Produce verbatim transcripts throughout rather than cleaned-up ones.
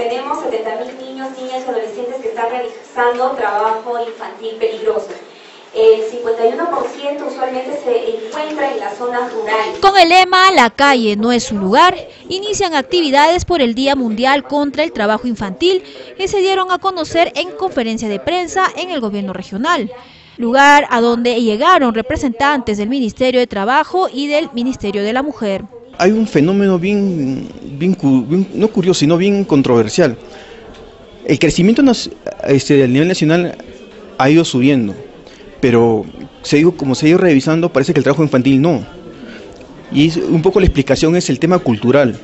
tenemos setenta mil niños, niñas y adolescentes que están realizando trabajo infantil peligroso. El cincuenta y uno por ciento usualmente se encuentra en las zonas rurales. Con el lema "La calle no es su lugar", inician actividades por el Día Mundial contra el Trabajo Infantil, que se dieron a conocer en conferencia de prensa en el gobierno regional, lugar a donde llegaron representantes del Ministerio de Trabajo y del Ministerio de la Mujer. Hay un fenómeno bien, bien, bien no curioso, sino bien controversial. El crecimiento este, a nivel nacional ha ido subiendo, pero se digo, como se ha ido revisando, parece que el trabajo infantil no. Y es, un poco la explicación es el tema cultural.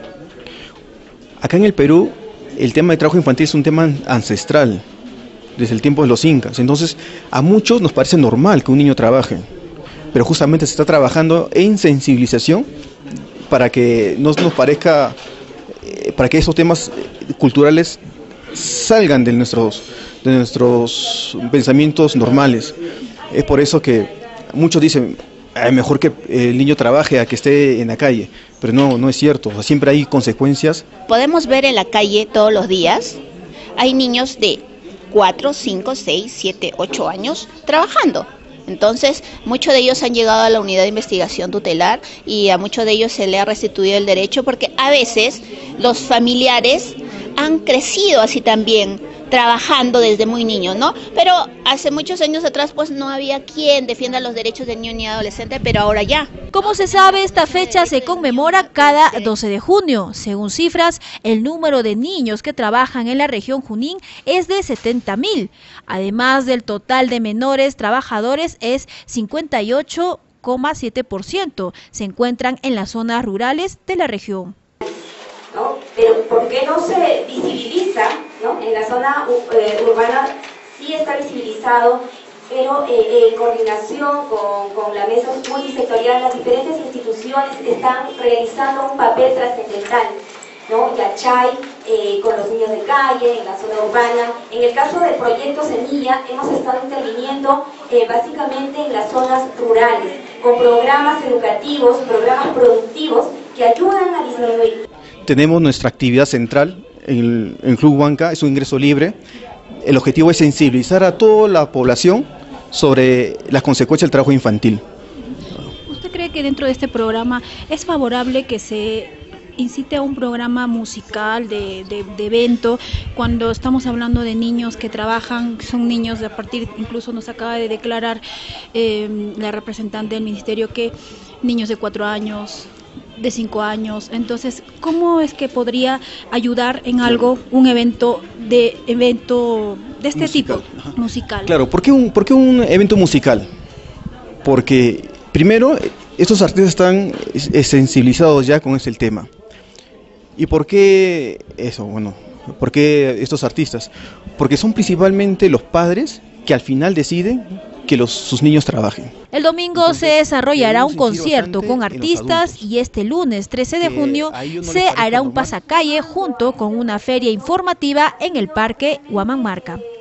Acá en el Perú, el tema de trabajo infantil es un tema ancestral, desde el tiempo de los incas. Entonces, a muchos nos parece normal que un niño trabaje, pero justamente se está trabajando en sensibilización para que no nos parezca, eh, para que esos temas culturales salgan de nuestros, de nuestros pensamientos normales. Es por eso que muchos dicen, es mejor que el niño trabaje a que esté en la calle, pero no, no es cierto, o sea, siempre hay consecuencias. Podemos ver en la calle todos los días, hay niños de cuatro, cinco, seis, siete, ocho años trabajando. Entonces, muchos de ellos han llegado a la unidad de investigación tutelar y a muchos de ellos se le ha restituido el derecho porque a veces los familiares han crecido así también, trabajando desde muy niños, ¿no? Pero hace muchos años atrás pues no había quien defienda los derechos del niño ni adolescente, pero ahora ya. Como se sabe, esta fecha se conmemora cada doce de junio. Según cifras, el número de niños que trabajan en la región Junín es de setenta mil. Además del total de menores trabajadores es cincuenta y ocho coma siete por ciento. Se encuentran en las zonas rurales de la región. ¿No? Pero ¿por qué no se visibiliza? ¿No? En la zona eh, urbana sí está visibilizado, pero eh, en coordinación con, con la mesa multisectorial, las diferentes instituciones están realizando un papel trascendental, ¿no? Yachay, eh, con los niños de calle, en la zona urbana. En el caso del proyecto Semilla, hemos estado interviniendo eh, básicamente en las zonas rurales, con programas educativos, programas productivos que ayudan a disminuir. Tenemos nuestra actividad central en el Club Huanca, es un ingreso libre. El objetivo es sensibilizar a toda la población sobre las consecuencias del trabajo infantil. ¿Usted cree que dentro de este programa es favorable que se incite a un programa musical de, de, de evento, cuando estamos hablando de niños que trabajan, son niños de a partir, incluso nos acaba de declarar eh, la representante del ministerio que niños de cuatro años, de cinco años, entonces, ¿cómo es que podría ayudar en algo un evento de evento de este musical. tipo, Ajá. musical? Claro, ¿por qué, un, ¿por qué un evento musical? Porque, primero, estos artistas están sensibilizados ya con este tema. ¿Y por qué eso? Bueno, ¿por qué estos artistas? Porque son principalmente los padres que al final deciden que los, sus niños trabajen. El domingo Entonces, se desarrollará un concierto con artistas y este lunes trece de junio no se hará un pasacalle junto con una feria informativa en el Parque Huamanmarca.